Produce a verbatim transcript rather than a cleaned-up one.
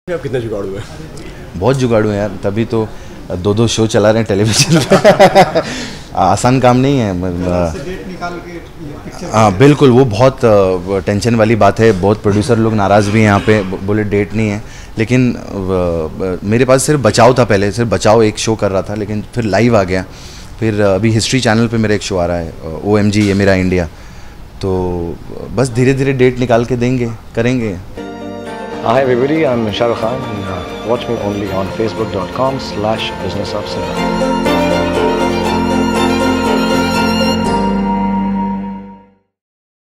आप कितने जुगाड़ू हैं? बहुत जुगाड़ू हैं यार, तभी तो दो दो शो चला रहे हैं टेलीविजन पे। आसान काम नहीं है। हाँ बिल्कुल, वो बहुत टेंशन वाली बात है। बहुत प्रोड्यूसर लोग नाराज़ भी हैं यहाँ पे, बोले डेट नहीं है। लेकिन मेरे पास सिर्फ बचाओ था, पहले सिर्फ बचाओ एक शो कर रहा था, लेकिन फिर लाइव आ गया। फिर अभी हिस्ट्री चैनल पे मेरा एक शो आ रहा है, ओ एम जी ये मेरा इंडिया। तो बस धीरे धीरे डेट निकाल के देंगे, करेंगे। Hi everybody, I'm Shah Rukh Khan. Watch me only on facebook dot com slash business of cinema.